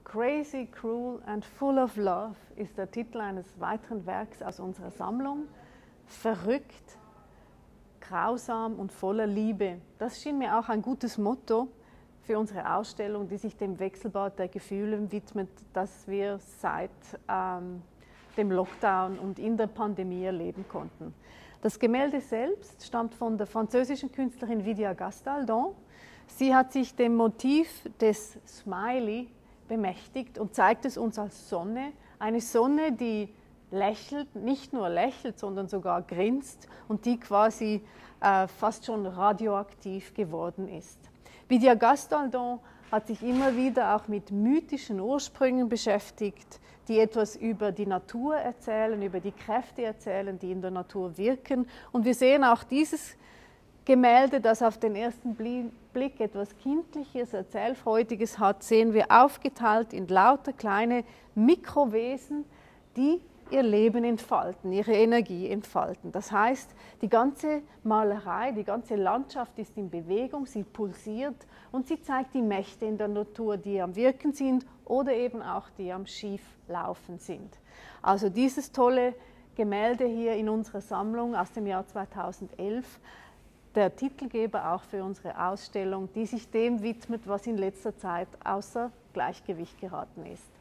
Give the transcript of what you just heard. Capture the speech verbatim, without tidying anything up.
Crazy, Cruel and Full of Love ist der Titel eines weiteren Werks aus unserer Sammlung. Verrückt, grausam und voller Liebe. Das schien mir auch ein gutes Motto für unsere Ausstellung, die sich dem Wechselbad der Gefühle widmet, das wir seit ähm, dem Lockdown und in der Pandemie erleben konnten. Das Gemälde selbst stammt von der französischen Künstlerin Vidia Gastaldon. Sie hat sich dem Motiv des Smiley bemächtigt und zeigt es uns als Sonne. Eine Sonne, die lächelt, nicht nur lächelt, sondern sogar grinst und die quasi äh, fast schon radioaktiv geworden ist. Vidia Gastaldon hat sich immer wieder auch mit mythischen Ursprüngen beschäftigt, die etwas über die Natur erzählen, über die Kräfte erzählen, die in der Natur wirken. Und wir sehen auch dieses Gemälde, das auf den ersten Blick etwas Kindliches, Erzählfreudiges hat, sehen wir aufgeteilt in lauter kleine Mikrowesen, die ihr Leben entfalten, ihre Energie entfalten. Das heißt, die ganze Malerei, die ganze Landschaft ist in Bewegung, sie pulsiert und sie zeigt die Mächte in der Natur, die am Wirken sind oder eben auch die am Schieflaufen sind. Also dieses tolle Gemälde hier in unserer Sammlung aus dem Jahr zweitausendelf, der Titelgeber auch für unsere Ausstellung, die sich dem widmet, was in letzter Zeit außer Gleichgewicht geraten ist.